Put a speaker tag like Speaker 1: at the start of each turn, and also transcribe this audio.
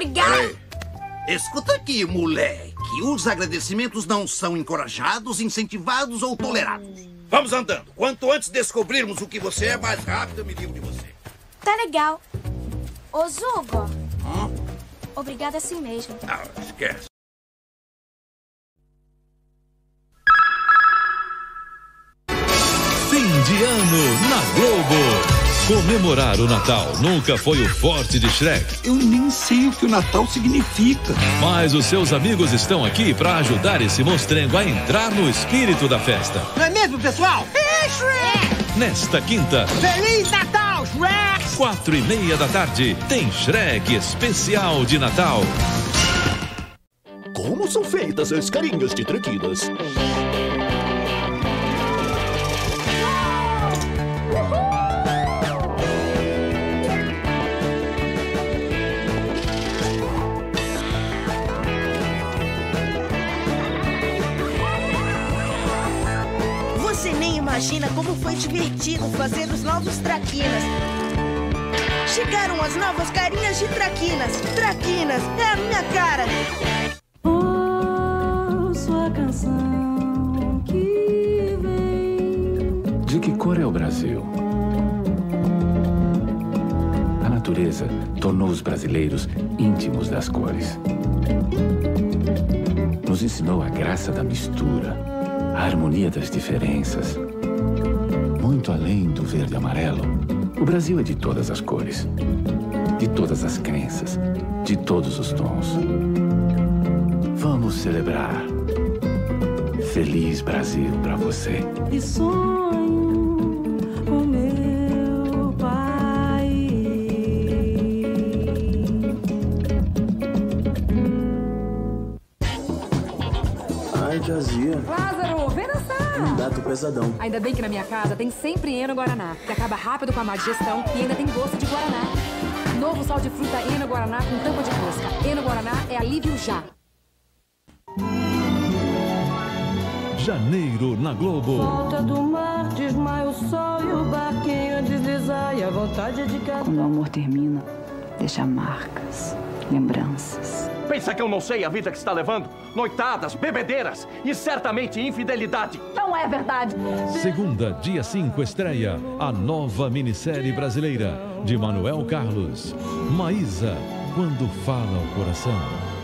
Speaker 1: legal!
Speaker 2: Peraí. Escuta aqui, moleque. Os agradecimentos não são encorajados, incentivados ou tolerados. Vamos andando. Quanto antes descobrirmos o que você é, mais rápido eu me livro de você.
Speaker 1: Tá legal. Ô, Zugo. Obrigada assim mesmo.
Speaker 2: Ah, esquece.
Speaker 3: Fim de ano na Globo. Comemorar o Natal nunca foi o forte de Shrek.
Speaker 4: Eu nem sei o que o Natal significa.
Speaker 3: Mas os seus amigos estão aqui para ajudar esse monstrengo a entrar no espírito da festa.
Speaker 5: Não é mesmo, pessoal? É, Shrek!
Speaker 3: Nesta quinta,
Speaker 5: Feliz Natal, Shrek!
Speaker 3: 4:30 da tarde, tem Shrek Especial de Natal.
Speaker 6: Como são feitas as carinhas de traquinas?
Speaker 7: Você nem imagina como foi divertido fazer os novos traquinas. Chegaram as novas carinhas de traquinas. Traquinas, é a minha cara.
Speaker 8: Sua canção que vem.
Speaker 9: De que cor é o Brasil? A natureza tornou os brasileiros íntimos das cores. Nos ensinou a graça da mistura, a harmonia das diferenças. Muito além do verde e amarelo, o Brasil é de todas as cores, de todas as crenças, de todos os tons. Vamos celebrar. Feliz Brasil pra você.
Speaker 8: E sonho com meu pai.
Speaker 10: Ai, tiazinha.
Speaker 11: Lázaro, vem dançar.
Speaker 10: Dá, tô pesadão.
Speaker 11: Ainda bem que na minha casa tem sempre Eno Guaraná, que acaba rápido com a má digestão e ainda tem gosto de Guaraná. Novo sal de fruta Eno Guaraná com tampa de rosca. Eno Guaraná é alívio já.
Speaker 3: Janeiro na Globo.
Speaker 8: Volta do mar, desmaia o sol e o barquinho deslizar e a vontade de cantar.
Speaker 12: Quando o amor termina, deixa marcas, lembranças.
Speaker 13: Pensa que eu não sei a vida que está levando? Noitadas, bebedeiras e certamente infidelidade.
Speaker 11: Não é verdade.
Speaker 3: Segunda, dia 5, estreia a nova minissérie brasileira de Manuel Carlos. Maísa, quando fala o coração.